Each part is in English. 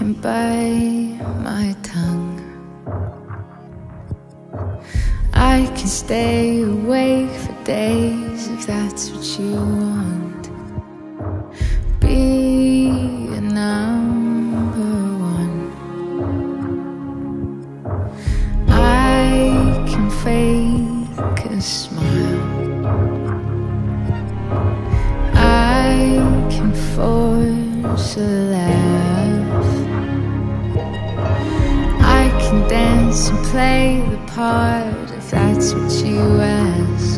can bite my tongue. I can stay awake for days if that's what you want. Be a number one. I can fake a smile. I can force a laugh. I can dance and play the part if that's what you ask.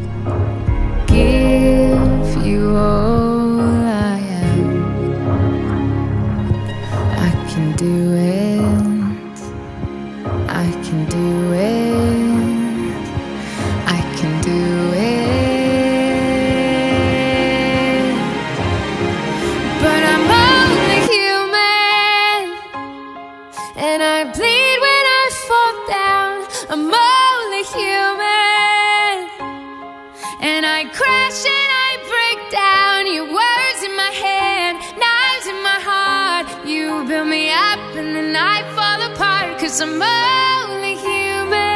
Give you all I am. I can do it. I can do it. I can do it. But I'm only human, and I bleed when I fall down. I'm only human, and I crash and I break down. Your words in my head, knives in my heart. You build me up and then I fall apart, 'cause I'm only human.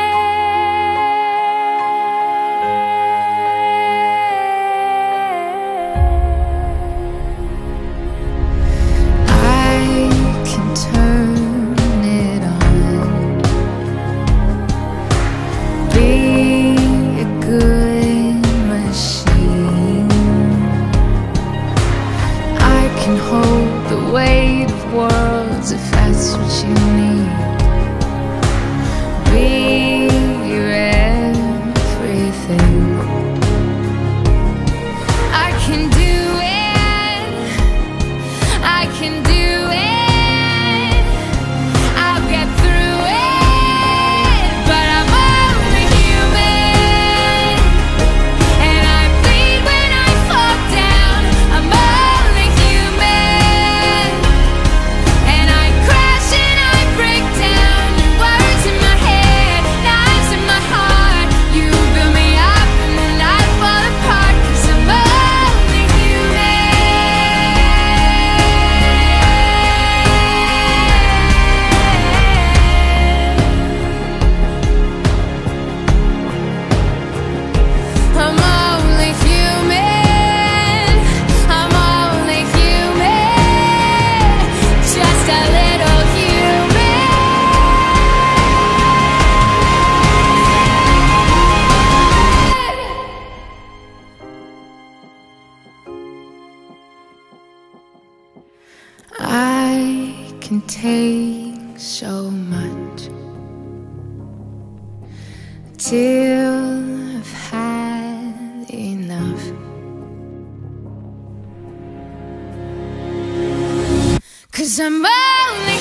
I can turn it on. Be a good machine. I can hold the weight of worlds if that's what you need. Be your everything. I can do it. I can do it. I'll get through it. But I'm only human, and I bleed when I fall down. I'm only human, and I crash and I break down. Words in my head, knives in my heart. You build me up and then I fall apart, 'cause I'm only human. I'm only human. I'm only human. Just a little human. I can take so much till I've had enough. 'Cause I'm only